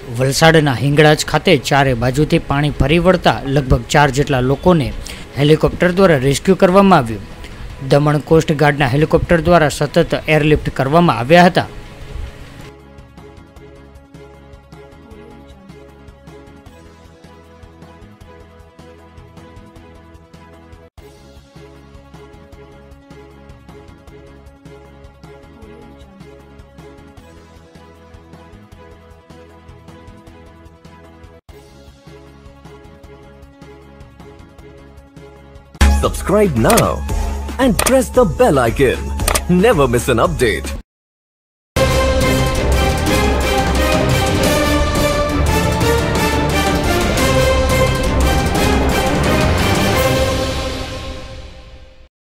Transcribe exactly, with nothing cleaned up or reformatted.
વલસાડના હિંગળાજ ખાતે ચારે બાજુથી પાણી ફરી વળતા લગભગ ચાર જેટલા લોકોને હેલિકોપ્ટર દ્વારા રેસ્ક્યુ કરવામાં આવ્યું। દમણ કોસ્ટ ગાર્ડના હેલિકોપ્ટર દ્વારા સતત એરલિફ્ટ કરવામાં આવ્યા હતા। Subscribe now and press the bell icon. Never miss an update.